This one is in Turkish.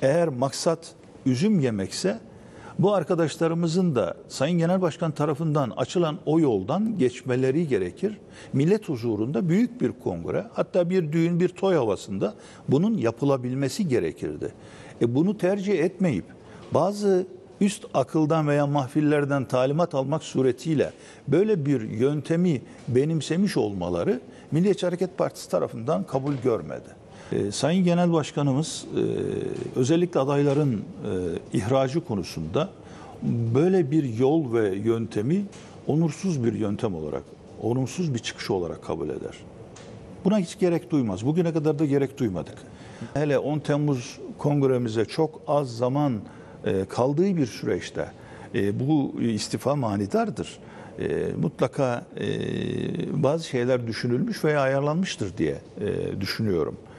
eğer maksat üzüm yemekse bu arkadaşlarımızın da Sayın Genel Başkan tarafından açılan o yoldan geçmeleri gerekir. Millet huzurunda büyük bir kongre, hatta bir düğün, bir toy havasında bunun yapılabilmesi gerekirdi. Bunu tercih etmeyip bazı üst akıldan veya mahfillerden talimat almak suretiyle böyle bir yöntemi benimsemiş olmaları Milliyetçi Hareket Partisi tarafından kabul görmedi. Sayın Genel Başkanımız özellikle adayların ihracı konusunda böyle bir yol ve yöntemi onursuz bir yöntem olarak, olumsuz bir çıkış olarak kabul eder. Buna hiç gerek duymaz. Bugüne kadar da gerek duymadık. Hele 10 Temmuz kongremize çok az zaman kaldığı bir süreçte bu istifa manidardır. Mutlaka bazı şeyler düşünülmüş veya ayarlanmıştır diye düşünüyorum.